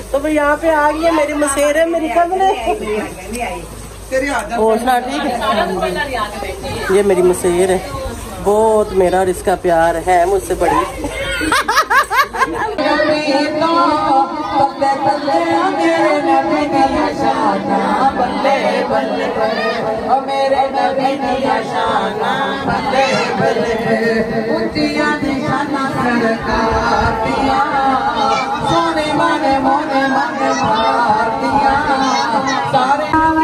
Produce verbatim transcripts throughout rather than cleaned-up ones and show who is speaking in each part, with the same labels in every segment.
Speaker 1: तो भाई यहाँ पे आ गई है मेरी मसेर है मेरी कब ने और सुना ठीक है। ये मेरी मसेर है, बहुत मेरा और इसका प्यार है मुझसे बड़ी। सोने माने मोने माने मार दिया सारे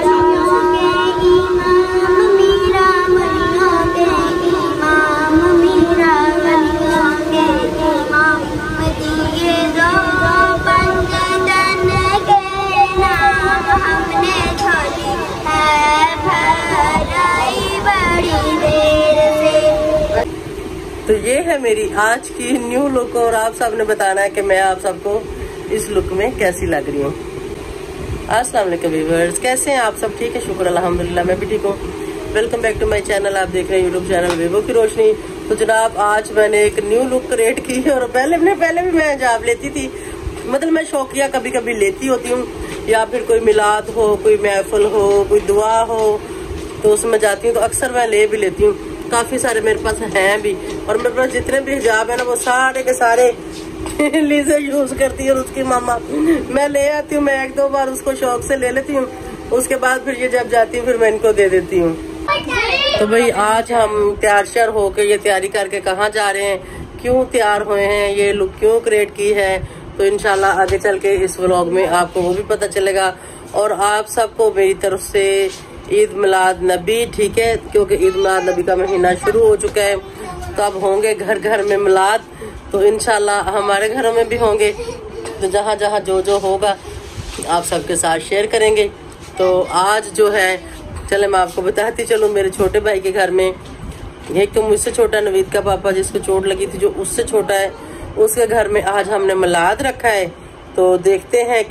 Speaker 1: तो ये है मेरी आज की न्यू लुक और आप सबने बताना है कि मैं आप सबको इस लुक में कैसी लग रही हूँ। अस्सलाम वालेकुम व्यूअर्स, कैसे हैं आप सब? ठीक है, शुक्र अल्हम्दुलिल्लाह, मैं भी ठीक हूँ। Welcome back to my channel. आप देख रहे हैं यूट्यूब चैनल वीवो की रोशनी। तो जनाब आज मैंने एक न्यू लुक क्रिएट की है और पहले ने पहले भी मैं हिजाब लेती थी, मतलब मैं शौकिया कभी कभी लेती होती हूँ, या फिर कोई मिलाद हो, कोई महफिल हो, कोई दुआ हो तो उसमें जाती हूँ, तो अक्सर मैं ले भी लेती हूँ। काफी सारे मेरे पास हैं भी, और मेरे पास जितने भी हिजाब है ना वो सारे के सारे लीजा यूज करती है और उसकी मामा। मैं ले आती हूँ, मैं एक दो बार उसको शौक से ले लेती हूँ, उसके बाद फिर ये जब जाती हूँ फिर मैं इनको दे देती हूँ। तो भाई आज हम तैयार श्यार होके ये तैयारी करके कहाँ जा रहे हैं, क्यों तैयार हुए हैं, ये लुक क्यों क्रिएट की है, तो इंशाल्लाह आगे चल के इस व्लॉग में आपको वो भी पता चलेगा। और आप सबको मेरी तरफ से ईद मिलाद नबी, ठीक है, क्योंकि ईद मिलाद नबी का महीना शुरू हो चुका है, तो अब होंगे घर घर में मिलाद, तो इंशाल्लाह हमारे घरों में भी होंगे। तो जहाँ जहाँ जो जो होगा आप सबके साथ शेयर करेंगे। तो आज जो है चले मैं आपको बताती चलूँ, मेरे छोटे भाई के घर में, एक तो मुझसे छोटा नवीद का पापा जिसको चोट लगी थी, जो उससे छोटा है, उसके घर में आज हमने मिलाद रखा है। तो देखते हैं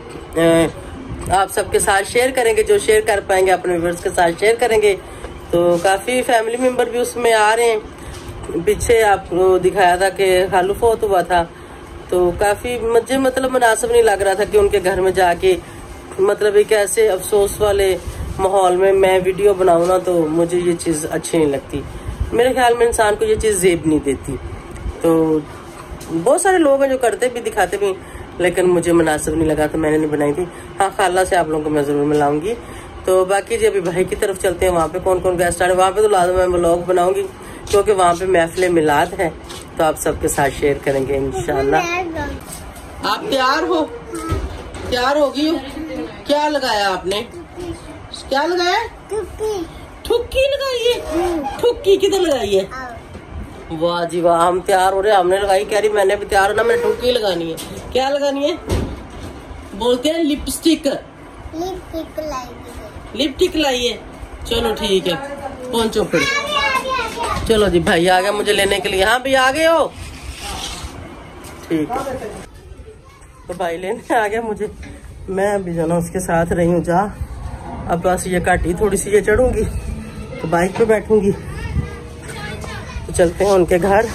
Speaker 1: कि आप सबके साथ शेयर करेंगे, जो शेयर कर पाएंगे अपने व्यूअर्स के साथ शेयर करेंगे। तो काफी फैमिली मेंबर भी उसमें आ रहे हैं। पीछे आपको दिखाया था कि खालू फौत हुआ था, तो काफी मुझे मतलब मुनासिब नहीं लग रहा था कि उनके घर में जाके मतलब एक ऐसे अफसोस वाले माहौल में मैं वीडियो बनाऊँ ना, तो मुझे ये चीज अच्छी नहीं लगती। मेरे ख्याल में इंसान को ये चीज जेब नहीं देती। तो बहुत सारे लोग हैं जो करते भी दिखाते भी, लेकिन मुझे मुनासिब नहीं लगा तो मैंने नहीं बनाई थी। हाँ, खाला से आप लोगों को मैं जरूर मिलाऊंगी। तो बाकी जी अभी भाई की तरफ चलते हैं, वहाँ पे कौन कौन गेस्ट आ रहे हैं, वहाँ पे तो लाजम मैं व्लॉग बनाऊंगी क्योंकि वहाँ पे महफिल मिलाद है, तो आप सबके साथ शेयर करेंगे इंशाल्लाह। आप तैयार हो? तैयार होगी हो? क्या लगाया आपने? क्या लगाया? ठुक्की लगाई है। ठुक्की किधर लगाई है? वाह जी वाह, हम तैयार हो रहे हैं, हमने लगाई, कह रही मैंने भी तैयार होना, मैंने ठुक्की लगानी है। क्या लगानी है? बोलते हैं लिपस्टिक। लिपस्टिक लाई लिपस्टिक लाई है। चलो ठीक है, पहुंचो फिर। चलो जी, भाई आ गया मुझे लेने के लिए। हाँ भैया आ गए हो? ठीक है, तो भाई लेने आ गया मुझे, मैं अभी जाना उसके साथ रही हूँ। जा अब बस ये काटी थोड़ी सी ये चढ़ूंगी तो बाइक पे बैठूंगी, तो चलते हैं उनके घर,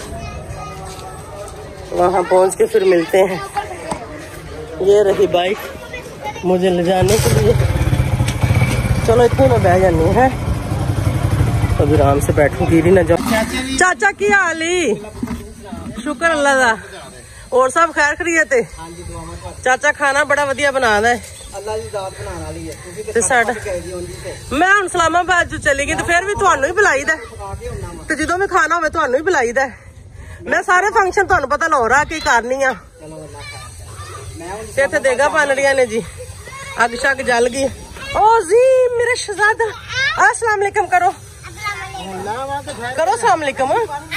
Speaker 1: वहां पहुंच के फिर मिलते हैं। ये रही बाइक मुझे ले जाने के लिए। चलो इतने में बह जानी है, तो अभी आराम से बैठूंगी, गिरी न जाओ। चाचा की हाली? शुक्र अल्लाह दा। और सब खैर खरीयत है? चाचा खाना बड़ा वधिया बना है। अल्लाह दी ज़ात बनाने वाली है। ते साडा मैं हुण इस्लामाबाद जो चली गई तो फिर भी तुहानू ही बुलाई दा, ते जदों भी खाना होवे तुहानू ही बुलाई दा। मैं सारे फंक्शन तुहानू पता लाहौरा की करनी आ। इत्थे देगा बनड़ियां ने जी, अग शग जल गई। ओ जी मेरे शहजादा, अस्सलाम वालेकुम करो, करो अस्सलाम वालेकुम।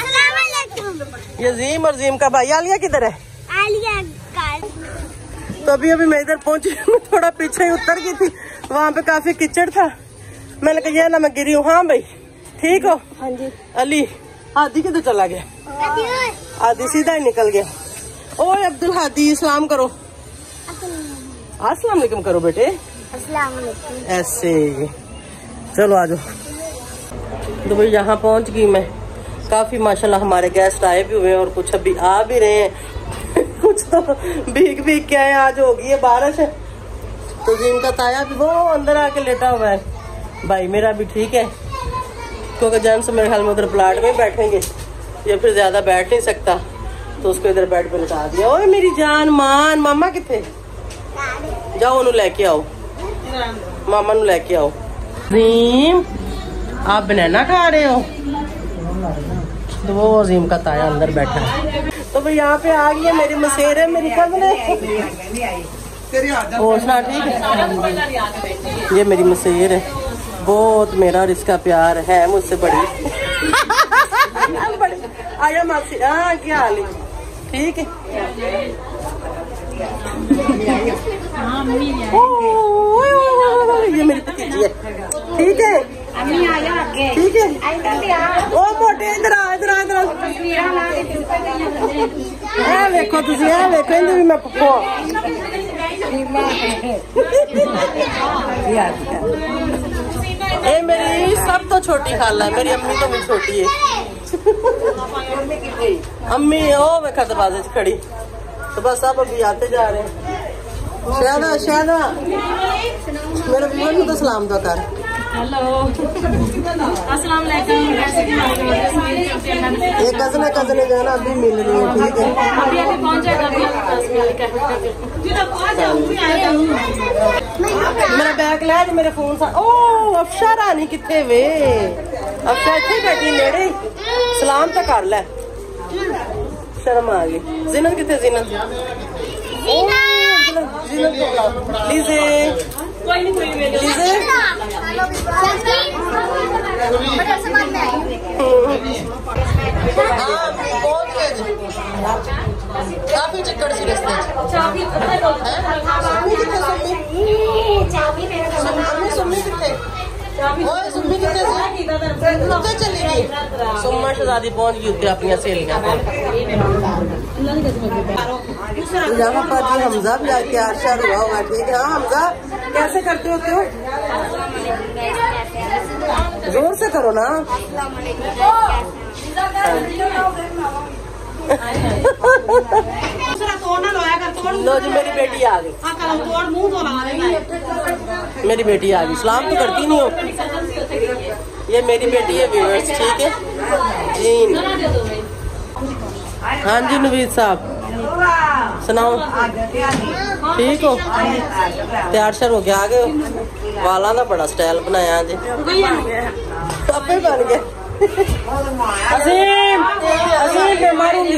Speaker 1: यजीम और जीम का भाई आलिया किधर है? आलिया तो अभी अभी मैं इधर पहुंची, थोड़ा पीछे ही उतर गई थी, वहाँ पे काफी कीचड़ था, मैंने कहा ये ना मैं गिरी हूँ। हाँ भाई ठीक हो? हाँ जी। अली आदि किधर चला गया? आदि सीधा ही निकल गया। ओए अब्दुल हादी सलाम करो। अस्सलाम वालेकुम करो बेटे। अस्सलाम वालेकुम। ऐसे चलो आ जाओ। तो भाई यहाँ पहुँच गई मैं, काफी माशाल्लाह हमारे गेस्ट आए भी हुए हैं और कुछ अभी आ भी रहे हैं। कुछ तो भीग भीग के आए, आज होगी है बारिश। तो जिनका ताया भी वो अंदर आके लेटा हुआ है। भाई मेरा भी ठीक है, क्योंकि जेंट्स मेरे ख्याल में उधर प्लाट में बैठेंगे, या फिर ज्यादा बैठ नहीं सकता, तो उसको इधर बेड पे लिटा दिया। ओए मेरी जान मान, मामा किथे? जाओ उन्हें लेके आओ, मामा नु लेके आओ। अजीम आप बनाना खा रहे हो? तो वो अजीम का ताया अंदर बैठा है। तो भाई यहाँ पे आ गई है मेरी मसेरे, मेरी कजन पहुँचना ठीक है। ये मेरी मसेर है, बहुत मेरा और इसका प्यार है मुझसे बड़ी। आया मासी, हाँ क्या हाल है? ठीक है। ये मेरी भतीजी है, ठीक है ठीक है। ओ मोटे इधर आ इधर आ इधर। ए देखो तुझे, ए देखो इधर भी मैं पप्पो। ये मेरी सब तो छोटी खाला है, मेरी अम्मी तो भी छोटी है। अम्मी ओ देखा दरवाजे से खड़ी। तो बस अब अभी आते जा रहे हैं। शायदा शायदा मेरे व्यूअर को सलाम दो कर।
Speaker 2: हेलो अस्सलाम वालेकुम।
Speaker 1: ये कजन कजन जो है ना अभी मिल रही है, ठीक है।
Speaker 2: अभी अभी पहुंचेगा।
Speaker 1: मेरा बैग ले आज, मेरे फोन सा। ओ अफशा रानी किथे वे? अफशा इतनी बैठी नेड़े, सलाम तो कर ले। शर्म आ गई। जिनत किथे? जिनत लीजे लीजे काफी चक्कर सी रस्ते सुम्मा शहजादी पहुंच गई उत्ते अपनी सहेलियां। यहाँ पर जी हमजा भी आके आशा हुआ होगा, ठीक है। हाँ हमजा कैसे करते होते हो? जोर से करो ना। लो जी मेरी बेटी आ गई, मेरी बेटी आ गई। सलाम तो करती नहीं हो। ये मेरी बेटी है व्यूअर्स, ठीक है जीन। हाँ जी नवीद साहब सुनाओ, ठीक हो? तैयार शर हो गया? आ गए हो? वाला ना बड़ा स्टाइल बनाया जी, अपने बन गए। अजीम अजीम मैं मारूंगी।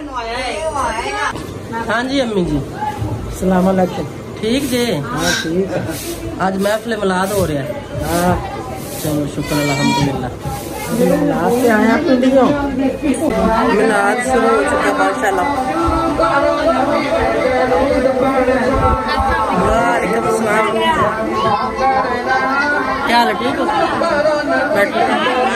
Speaker 1: हाँ जी अम्मी जी
Speaker 3: सलाम अलैकुम।
Speaker 1: ठीक जे?
Speaker 3: हाँ ठीक।
Speaker 1: आज महफिल मिलाद हो रहा है।
Speaker 3: हाँ
Speaker 1: चलो शुक्र अल्हम्दुलिल्लाह।
Speaker 3: मिलाद से आया पिंडियों,
Speaker 1: मिलाद शुरू हो चुका माशाल्लाह। वालेकुम अस्सलाम। क्या हाल है? ठीक हो? बैठो।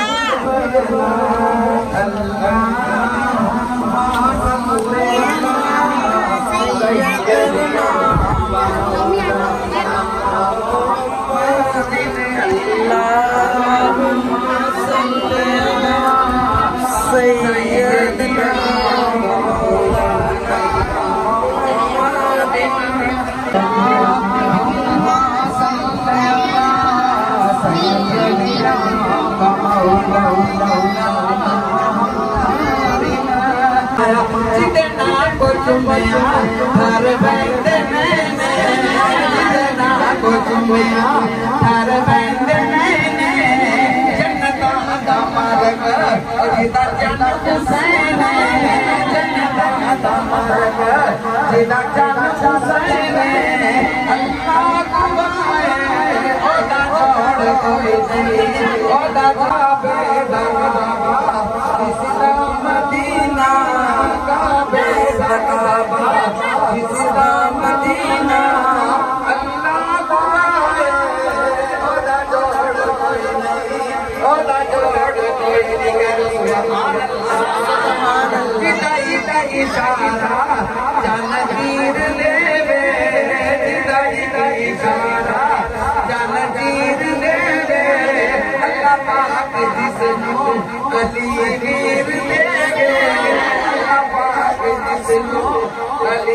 Speaker 4: कली वीर ले गए,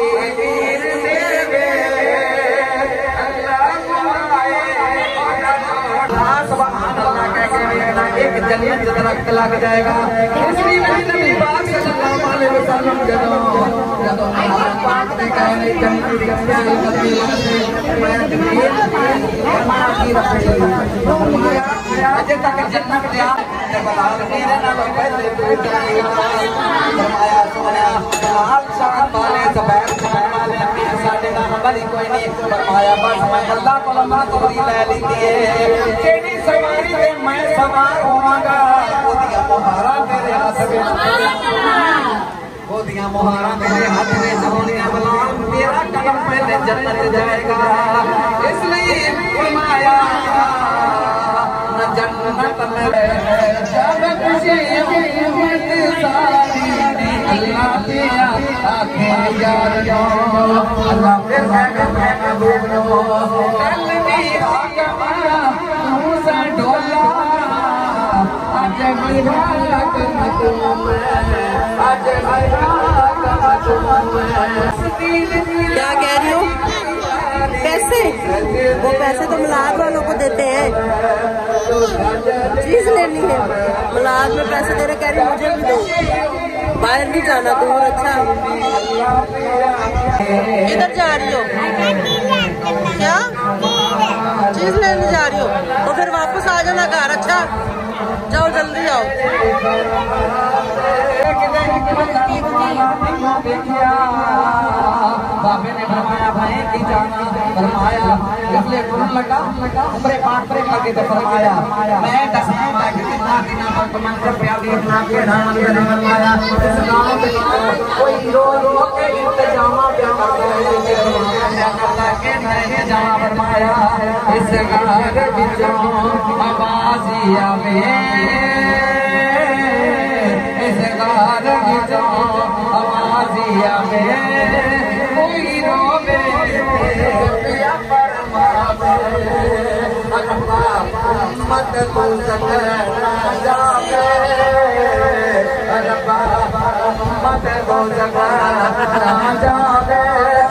Speaker 4: लग जाएगा। इसलिए मेरे नबी पाक सल्लल्लाहु अलैहि वसल्लम जदों जदों अल्लाह पाक ने कहा नहीं जन्नत की रखिया है कभी मैं जमील फरमाया की रखेगी फरमाया अजे तक जन्नत दिया बता मेरे नाल पहले तू जाएगा। फरमाया सोना लाल शान वाले सफेद शान वाले अपने साडे नाल बड़ी कोई नहीं। फरमाया बस मैं अल्लाह को मातोरी ले ली है जेडी सवारी ते मैं सवार होवांगा ओदियां मोहरा तेरे हाथ में ओदियां मोहरा तेरे हाथ में होनियां बलाल मेरा कदम पहले जन्नत जाएगा। इसलिए फरमाया न जन्नत में जब खुशी उम्मत सारी अल्लाह दिया आखे यार जो अल्लाह फिर मैं मैं बोलो कल भी आगमा तू सा डोला आज मेरा कम तुम आज मेरा कम तुम
Speaker 1: क्या कह रही हो? पैसे वो पैसे तो मिलाद वालों को देते हैं, चीज लेनी है मिलाद में पैसे दे रहे, कह रही मुझे भी दो, बाहर नहीं जाना दूर। अच्छा किधर जा रही हो? क्या चीज लेने जा रही हो? तो फिर वापस आ जाना घर। अच्छा जाओ जल्दी आओ।
Speaker 4: बाबे ने फरमाया भाई की जाना फरमाया इसलिए कुरन लगा उम्रे पाक पर लगे तो फरमाया मैं दसना कि कितना दिन तक मंत्र पे आगे इतना के नाम ने फरमाया इस गांव में कोई रो रो के इंतजाम पे करता है क्या करता है कि नहीं जाना। फरमाया इस घर विचों आवाजिया में इस घर विचों आवाजिया में कोई रोवे पिया परमावे मत को सकना जावे रब्बा मत को सकना जावे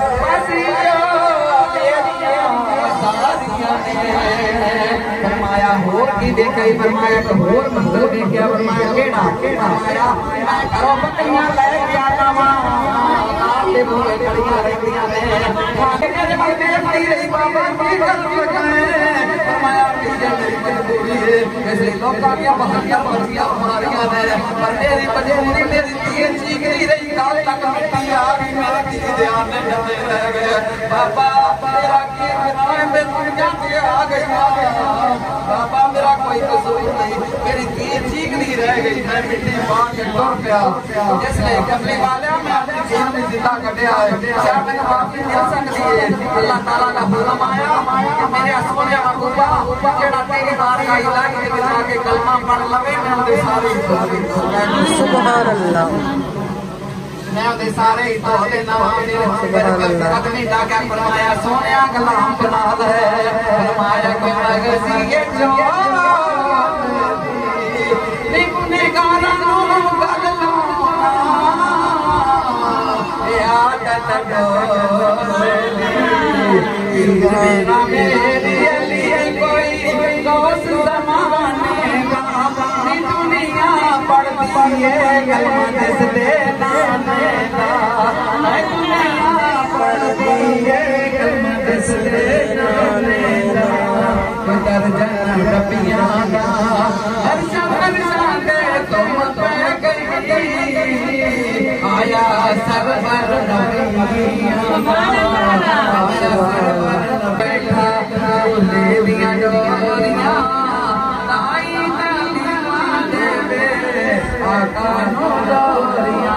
Speaker 4: फरमाया होर की देखा ही फरमाया होर मंदिर देखा फरमाया केड़ा केड़ा मैं करो बकरियां ले के आता वां आपके मुंह कड़ियां रहतियां ने खाने के मरते भाई रही बाबा की गल लगाए फरमाया तुझे मेरी मजबूरी है इसलिए लोकां की बहरियां बहरियां मारियां ने पर मेरी मजबूरी मेरी तीए चीख नहीं रही काल तक मिट्टी आ गई मेरी दी ध्यान ने डंडे रह गए बाबा तेरा की मैं मैं तुम जाके आ गई बाबा मेरा कोई कसूर नहीं मेरी दी चीख नहीं रह गई मैं मिट्टी मार के टुर गया। इसलिए कमली वाले मैं अपनी जेल में जिंदा कटिया है क्या मैंने माफी मिल सकती है? अल्लाह ताला का हुक्म आया कि मेरे सोने महबूबा जेड़ा तेरे बार का इलाज के जाके कलमा पढ़ लवे मैं उनके सारे
Speaker 1: सुभान अल्लाह
Speaker 4: मैं उनके सारे ही तो देना मेरे कदमी जाके फरमाया सोनिया कलाम बना दे फरमाया कोई मगसी ये जो निकुने गाना नो गल लो याद तको मेरा मेरी अली कोई दोस्त जमाने का दुनिया पड़ती है कलमा जिस देना पड़ती है कलमा जिस देना दर्जन रबिया का हर शहर जाके तुम पे गई आया सरवर नबिया आया सरवर बैठा ले दिया डोरियां लाई नदियां देवे आका नो डोरियां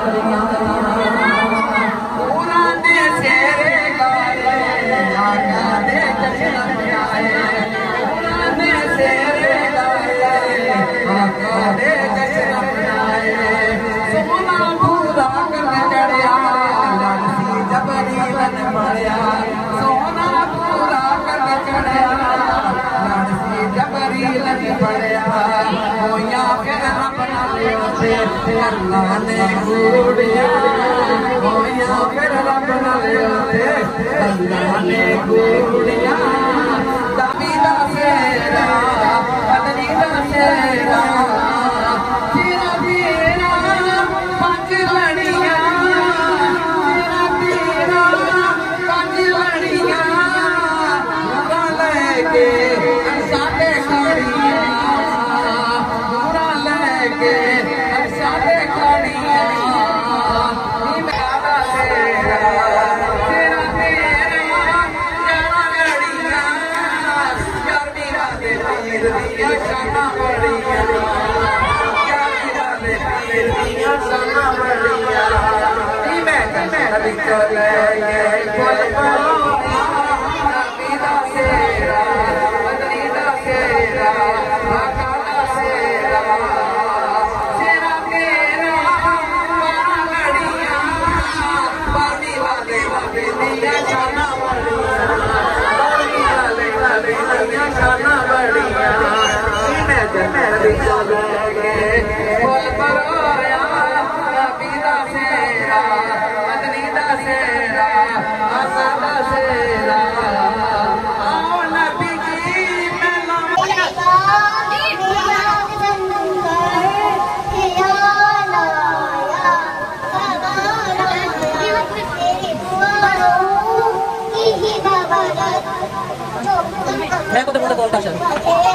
Speaker 4: पुराने शेरे गाए आका दे चचना आए पुराने शेरे गाए आका दे चचना आए सोना पूरा कर चढ़िया लड़सी जबरीलन मारिया सोना पूरा कर चढ़िया लड़सी जबरीलन मारिया होया फिर रब नाल से अल्लाह ने गुड़िया होया फिर रब नाल से अल्लाह ने गुड़िया दावी दा सेरा बदनी दा सेरा
Speaker 1: मैं को तो मुझे बोलता चल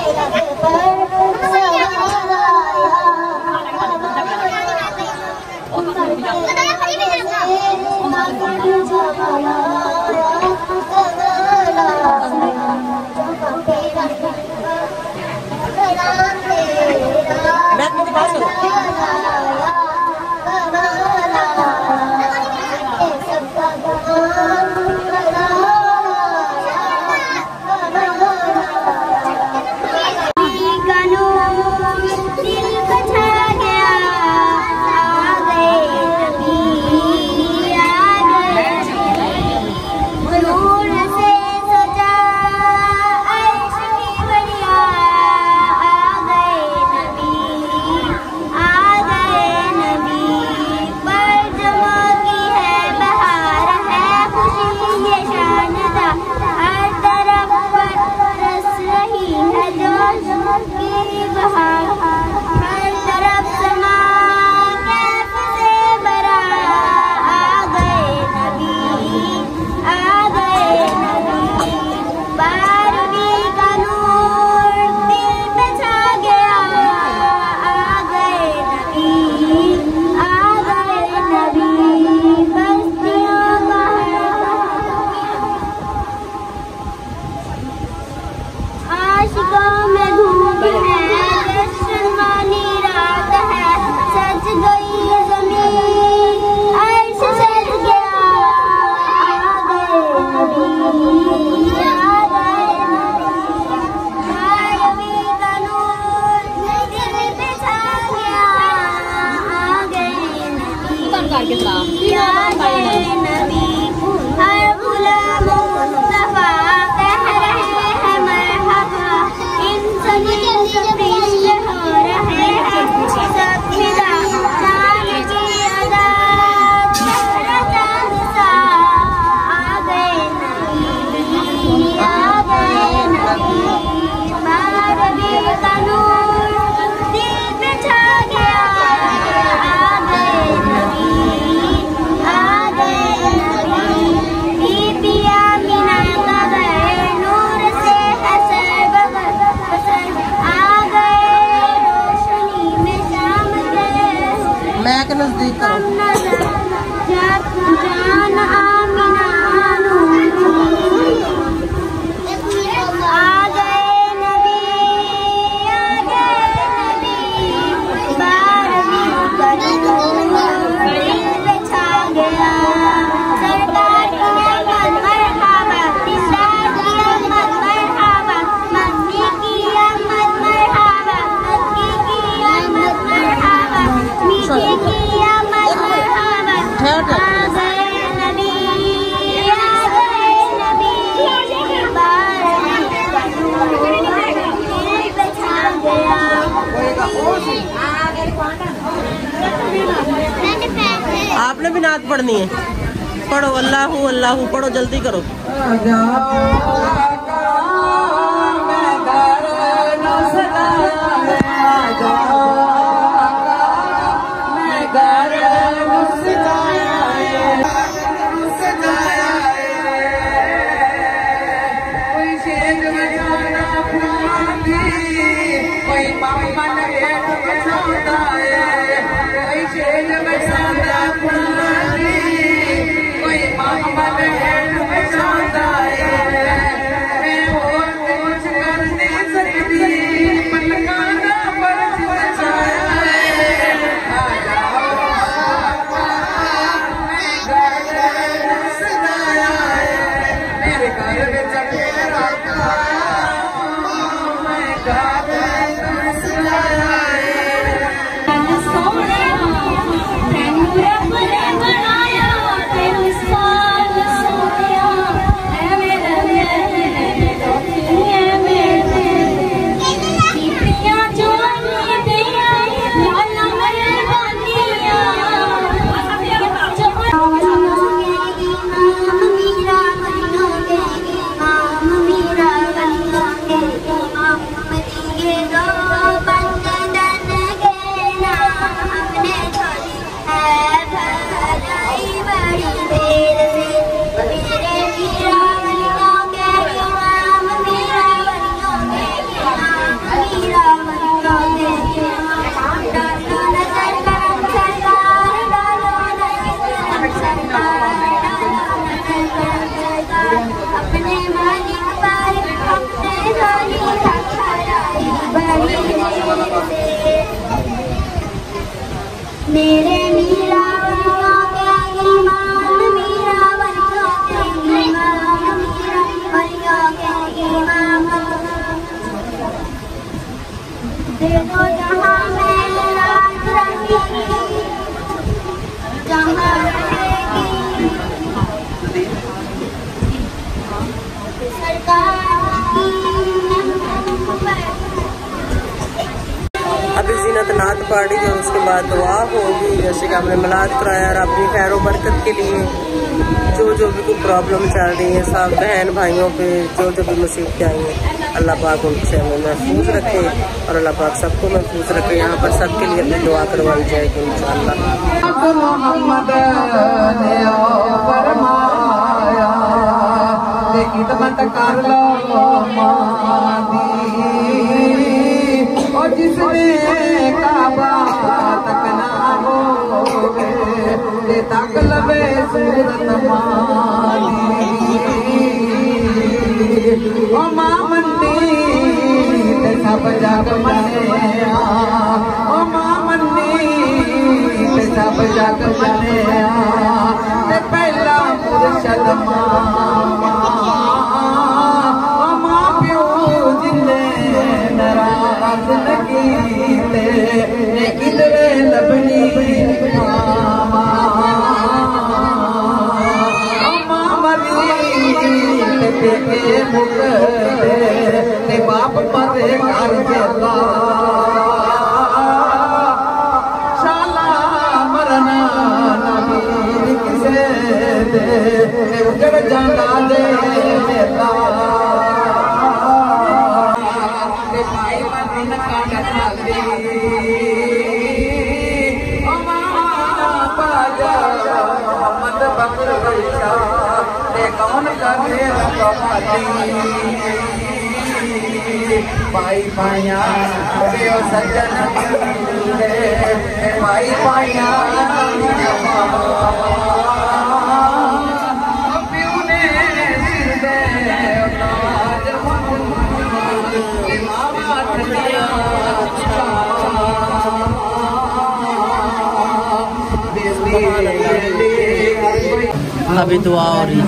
Speaker 1: मैं मुझे पास करो नजदीक करो आपने भी नात पढ़नी है, पढ़ो अल्लाहू अल्लाहू पढ़ो, जल्दी करो।
Speaker 5: हाँ मेरे मीरा वलियों के ईमान, मीरा वलियों के ईमान, मीरा वलियों के ईमान। दे दो जहां में राज रहेगी, जहां रहेगी सरकार की।
Speaker 1: अभी जीनत नात पढ़ी और उसके बाद दुआ होगी, जैसे कि हमने मिलाद कराया और अपनी खैर बरकत के लिए जो जो भी कोई प्रॉब्लम चल रही है सब बहन भाइयों पे जो जो भी मुसीबतें आई हैं अल्लाह पाक उनसे हमें महफूज रखे और अल्लाह पाक सबको महफूज रखे। यहाँ पर सबके लिए अपनी दुआ करवाई जाएगी इंशाअल्लाह।
Speaker 4: मोहम्मद ने फरमाया खिदमत कर लो और जिसने काबा तक ना होगे तक लबे सूरत माली ओ मां मन्नी ते सब जग मनिया, ओ मां मन्नी ते सब जग मनिया ते पहला मुर्शद मां मां प्यो जिन्ने नाराज न कीते किधरे लभनी मां मरी ते मुकदे ते बाप मरे घर देला शाला मरना नबी किसे दे उजड़ जाना दे मेला ते भाई मन काट खाली ओ मां बाजा मोहम्मद बकर बैठा ते कौन करे रखवाली भाई पाया प्यो सज्जन भाई पाया प्यो ने सिर दे
Speaker 1: अभी दुआ हो रही है।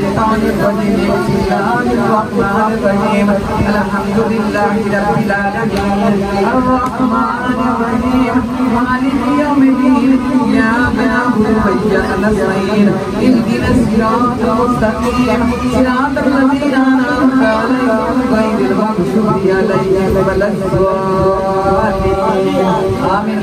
Speaker 4: आमीन।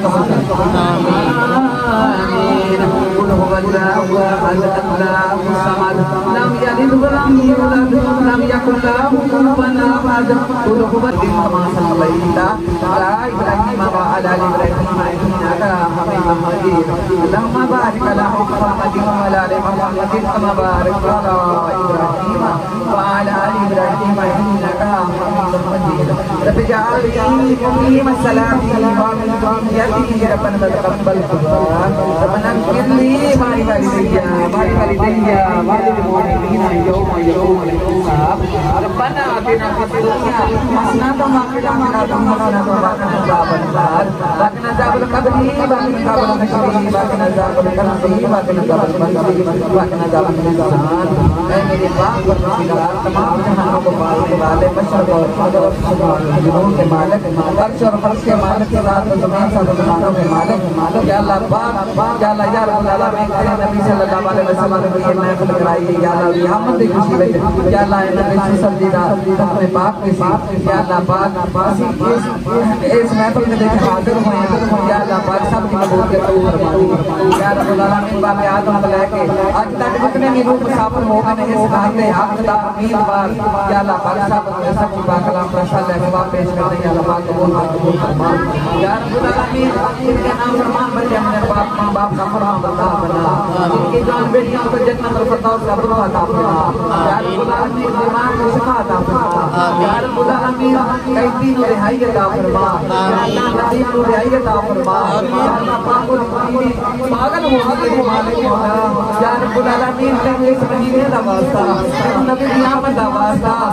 Speaker 4: لم يلد ولم يولد ولم يكن له كفوا احد قل هو كما صليت على ابراهيم وعلى ال ابراهيم انك حميد مجيد اللهم بارك على محمد وعلى ال محمد كما باركت على ابراهيم وعلى ال ابراهيم انك حميد مجيد رب اجعلني مقيم الصلاه ومن ذريتي ربنا تقبل دعاء ربنا اغفر لي ولوالدي ولوالدي وللمؤمنين يوم يقوم الحساب ربنا آتنا في الدنيا حسنة وفي الآخرة حسنة وقنا عذاب النار وقنا عذاب القبر وقنا عذاب النشر وقنا عذاب القبر وقنا عذاب المنزل وقنا عذاب الميزان اے میرے پاک پروردگار تمام جہانوں کو پالنے والے مشرق اور مغرب اور جنوب کے مالک عرش اور فرش کے مالک ذات و زمین سب زمانوں کے مالک یا اللہ پاک یا اللہ یا رب العالمین نبی صلی اللہ علیہ وسلم نے یہ محفل کرائی یا اللہ رحمت کی خوشی میں یا اللہ نبی صلی اللہ علیہ وسلم اپنے پاک کے ساتھ یا اللہ پاک اس محفل میں دیکھ حاضر ہوئے ہیں یا اللہ پاک سب کی قبولیت فرما یا رب العالمین باپ آدم کو لے کے آج تک جتنے بھی لوگ مسافر ہو گئے ہیں اس رات میں حق دا امیدوار یا اللہ پاک سب سب کی پاک کلام پر صلی اللہ علیہ پیش کرتے ہیں یا اللہ پاک قبول قبول فرما یا رب العالمین ان کے نام فرمان بچے ہمیں باپ ماں باپ کا فرمان بتا بنا ان کی جان بیٹیوں کو جنت الفردوس کا درجہ عطا فرما یا رب العالمین ایمان کو شفا عطا فرما یا رب العالمین قیدی کو رہائی عطا فرما یا اللہ نصیب کو رہائی عطا فرما یا اللہ پاک کو پاگل ہو کے مالک مولا یا رب العالمین اس مہینے کا واسطہ نبی قیامت کا واسطہ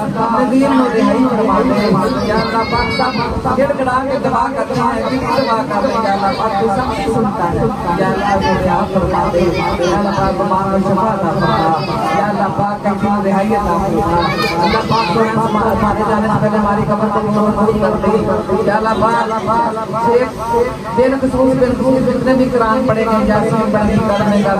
Speaker 4: मुतदीन हो रिहाई फरमा दे या अल्लाह पाक सब गिड़गिड़ा के दुआ करते हैं कितनी दुआ कर रहे हैं या अल्लाह पाक तू सब सुनता है या अल्लाह को रिहा फरमा दे या अल्लाह पाक बीमार को शिफा अता फरमा या अल्लाह पाक की रिहाई अता फरमा अल्लाह पाक को हमारे जाने से पहले हमारी कब्र को नूर कर दे या अल्लाह पाक शेख दिन खुशबू बिन खुशबू जितने भी कुरान पढ़े गए यासीन पढ़ने करने का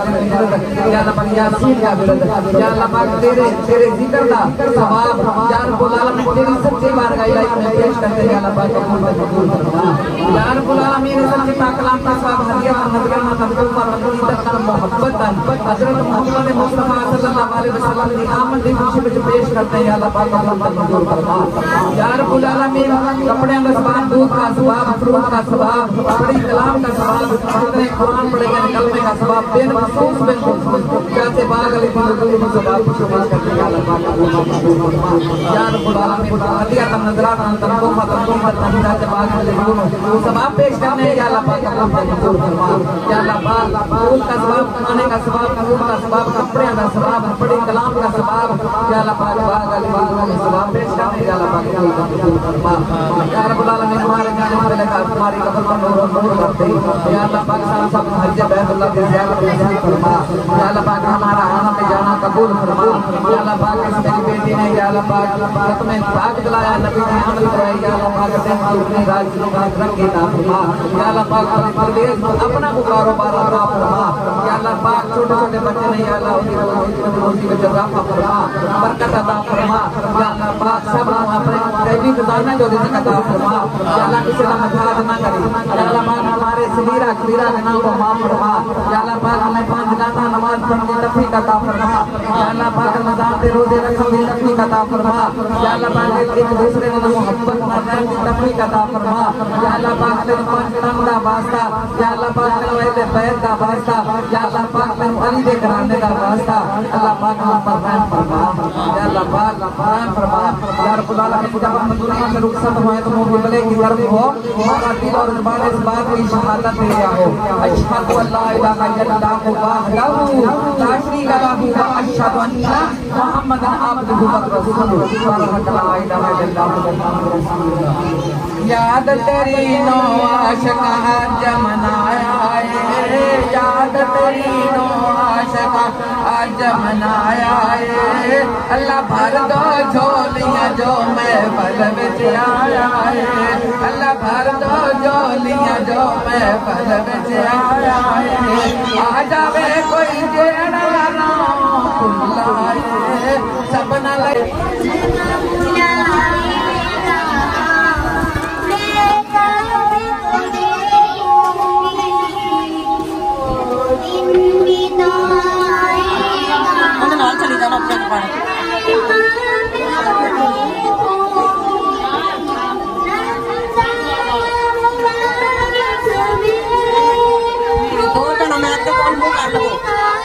Speaker 4: या अल्लाह पाक यासीन का विरद या अल्लाह पाक तेरे तेरे जिक्र का सवाब या रब्बुल आलमीन तेरी सच्ची बारगाह इलाही में पेश करते हैं या अल्लाह पाक कबूल कबूल फरमा या रब्बुल आलमीन सच्चे पाक कलाम का सवाब हदिया नजर में तकल्लुफ और का मोहब्बत हजरत मोहम्मद मुस्तफा सल्लल्लाहु अलैहि वसल्लम की आमद की खुशी में पेश करते हैं या अल्लाह पाक कबूल कबूल फरमा या रब्बुल आलमीन कपड़े का सवाब दूध का सवाब फ्रूट का सवाब बड़ी कलाम का सवाब जितने कुरान पढ़े गए कलमे का सवाब बेन महसूस बेन जैसे बाग अली की में सवाब को शुमार करते हैं अल्लाह पाक कबूल फरमा या रब्बुल आलमीन हदिया का नजरात अंतर को खत्म को खत्म जैसे बाग अली को सवाब पेश करने या अल्लाह पाक कबूल फरमा या अल्लाह पाक फूल का सवाब खाने का सवाब फूल का सवाब कपड़े का सवाब बड़ी कलाम का सवाब या अल्लाह पाक बाग अली को सवाब पेश करने या अल्लाह पाक कबूल फरमा या रब्बुल आलमीन हमारे जाने से लेकर हमारी कब्र पर नूर नूर करते या अल्लाह पाक सब सब हज बैतुल्लाह की ज़ियारत नसीब फरमा या अल्लाह पाक हमारा आना में जाना कबूल फरमा या अल्लाह पाक इस मेरी बेटी ने या अल्लाह पाक खत्म पाक दिलाया नबी ने अमल कराया या अल्लाह पाक दिन अपनी राज की बात रंगी ना फरमा या अल्लाह पाक परवेज अपना को कारोबार अता फरमा या अल्लाह पाक छोटे छोटे बच्चे ने या अल्लाह उनकी रोजी में जगह फरमा बरकत अता फरमा या अल्लाह पाक सब अपने गैबी खजाना जो रिज़्क़ अता फरमा या अल्लाह किसी का मदद ना करे या अल्लाह पाक हमारे सगीरा कबीरा गुनाह को माफ फरमा या अल्लाह पाक हमें पांच गाना नमाज पढ़ने की तौफीक अता फरमा या अल्लाह पाक रमजान के रोजे रखने की तौफीक अता फरमा या अल्लाह पाक एक दूसरे को मोहब्बत करने की तौफीक अता फरमा या अल्लाह पाक तेरे पांच नाम का वास्ता या अल्लाह पाक तेरे वैसे बैत का वास्ता या अल्लाह पाक तेरे अली दे कराने का वास्ता अल्लाह पाक हम पर रहम फरमा या अल्लाह पाक रहम फरमा या रब्बुल आलमीन जब हम दुनिया से रुखसत हुए तो मुंह बोले की तरफ हो हमारा दिल और जुबान इस बात की शहादत दे रहा हो अशहदु अल्ला इलाहा इल्लल्लाह वहदहू ला शरीका लहू व अशहदु अन्ना मुहम्मदन अब्दुहु व रसूलुहु ला इलाहा इल्लल्लाह मुहम्मदुर रसूलुल्लाह याद तेरी नो आशिका आज मनाया है याद तेरी नो आशिका आज मनाया है अल्लाह भर दो झोलियां जो मैं पल विच आया है अल्लाह भर दो झोलियां जो मैं पल विच आया है आ जावे कोई जेड़ा नाम भुलाए सब न लगे
Speaker 1: चली जाना अपने पानी दो जना मैं आपके कौन मुँह कर लो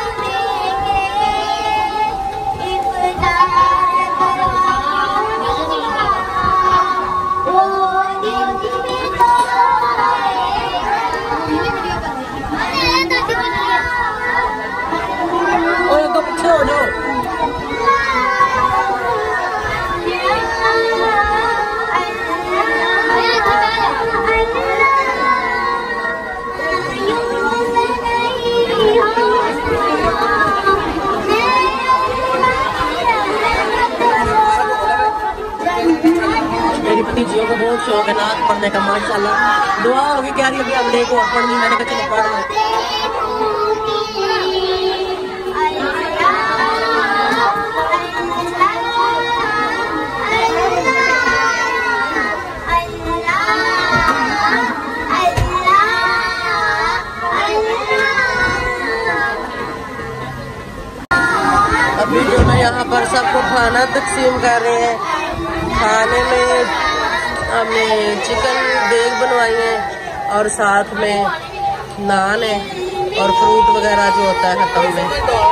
Speaker 1: तो पीछे हो जाओ मेरी भतीजियों को बहुत शौक है नात पढ़ने का माशाल्लाह दुआ होगी क्या रही अभी अब देखो पढ़नी मैंने कहा चलो पढ़ लो अभी जो मैं यहाँ पर सबको खाना तकसीम कर रहे हैं खाने में हमने चिकन देग बनवाई है और साथ में नान है और फ्रूट वगैरह जो होता है खत्म में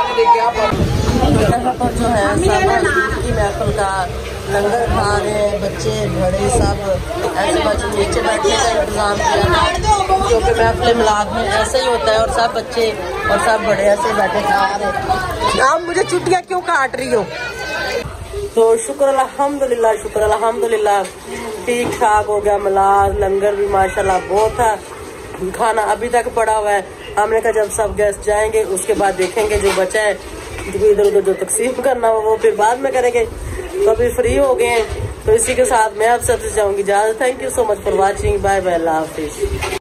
Speaker 1: यहाँ पर जो है सब की महफिल का लंगर खा रहे हैं बच्चे बड़े सब ऐसे बच्चे नीचे बैठने का इंतजाम किया क्योंकि महफिल मिलाद में ऐसे ही होता है और सब बच्चे और सब बड़े ऐसे बैठे खा रहे हैं। आप मुझे छुट्टियाँ क्यों काट रही हो? तो शुक्र अल्हम्दुलिल्लाह, शुक्र अल्हम्दुलिल्लाह ठीक ठाक हो गया। मलाद लंगर भी माशाल्लाह बहुत था। खाना अभी तक पड़ा हुआ है। हमने कहा जब सब गेस्ट जाएंगे उसके बाद देखेंगे जो बचा है, जो इधर उधर जो तकसीम करना हो वो फिर बाद में करेंगे। तो अभी फ्री हो गए हैं, तो इसी के साथ मैं आप सबसे चाहूंगी इजाजत। Thank you so much for watching. Bye bye, अल्लाह हाफिज।